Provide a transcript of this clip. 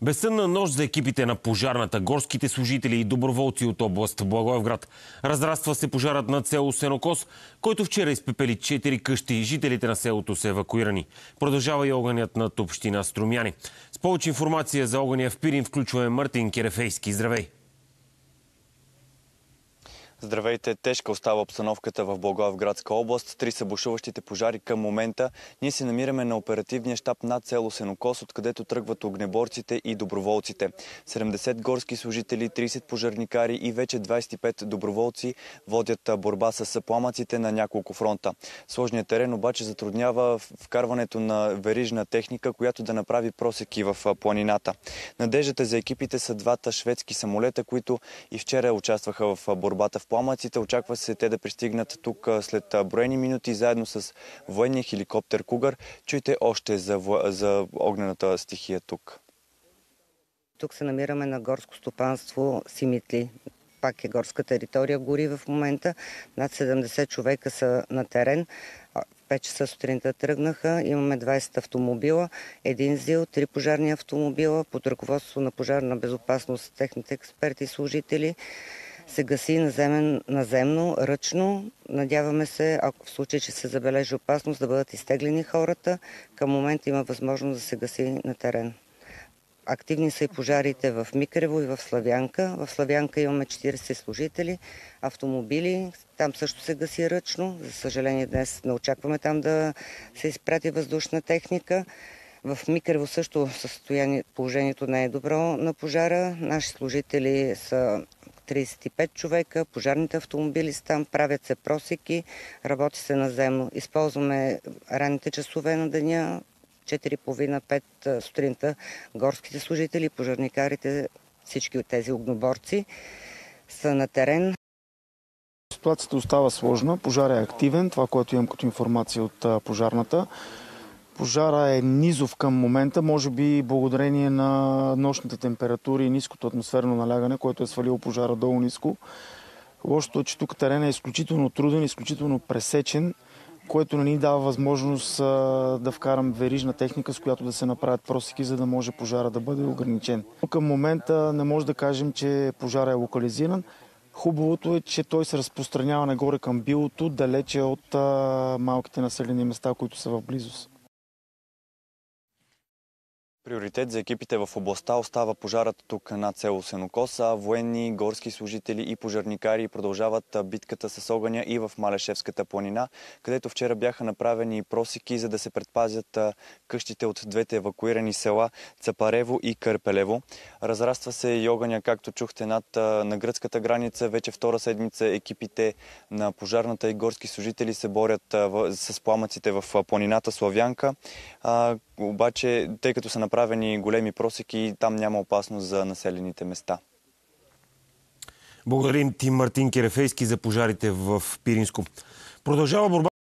Безсънна нощ за екипите на пожарната, горските служители и доброволци от област Благоевград. Разраства се пожарът над село Сенокос, който вчера изпепели 4 къщи. Жителите на селото са евакуирани. Продължава и огънят над община Струмяни. С повече информация за огъня в Пирин включваме Мартин Керефейски. Здравей! Здравейте! Тежка остава обстановката в Благоевградска област. 3 са бушуващите пожари към момента. Ние се намираме на оперативния щаб над село Сенокос, откъдето тръгват огнеборците и доброволците. 70 горски служители, 30 пожарникари и вече 25 доброволци водят борба с пламъците на няколко фронта. Сложният терен обаче затруднява вкарването на верижна техника, която да направи просеки в планината. Надеждата за екипите са двата шведски самолета, които и вчера участваха в борбата в пламъците. Очаква се те да пристигнат тук след броени минути, заедно с военния хеликоптер Кугър. Чуйте още за огнената стихия тук. Тук се намираме на горско стопанство Симитли. Пак е горска територия, гори в момента. Над 70 човека са на терен. 5 часа сутринта тръгнаха. Имаме 20 автомобила, 1 ЗИЛ, 3 пожарни автомобила под ръководство на пожарна безопасност, техните експерти и служители. Се гаси наземно, ръчно. Надяваме се, ако в случай, че се забележи опасност, да бъдат изтеглени хората. Към момента има възможност да се гаси на терен. Активни са и пожарите в Микрево и в Славянка. В Славянка имаме 40 служители, автомобили. Там също се гаси ръчно. За съжаление, днес не очакваме там да се изпрати въздушна техника. В Микрево също положението не е добро на пожара. Наши служители са 35 човека, пожарните автомобили са там, правят се просеки, работи се наземно. Използваме ранните часове на деня, 4:30-5 сутринта. Горските служители, пожарникарите, всички от тези огнеборци са на терен. Ситуацията остава сложна, пожар е активен, това, което имам като информация от пожарната. Пожара е низов към момента, може би благодарение на нощните температури и ниското атмосферно налягане, което е свалило пожара долу ниско. Лошото е, че тук теренът е изключително труден, изключително пресечен, което не ни дава възможност да вкарам верижна техника, с която да се направят просеки, за да може пожара да бъде ограничен. Към момента не може да кажем, че пожара е локализиран. Хубавото е, че той се разпространява нагоре към Билото, далече от малките населени места, които са в близост. Приоритет за екипите в областта остава пожарът тук над село Сенокос, а военни, горски служители и пожарникари продължават битката с огъня и в Малешевската планина, където вчера бяха направени просеки, за да се предпазят къщите от двете евакуирани села Цапарево и Кърпелево. Разраства се и огъня, както чухте, на гръцката граница. Вече втора седмица екипите на пожарната и горски служители се борят с пламъците в планината Славянка. Обаче, тъй като са направени големи просеки, там няма опасност за населените места. Благодарим ти, Мартин Керефейски, за пожарите в Пиринско. Продължава борба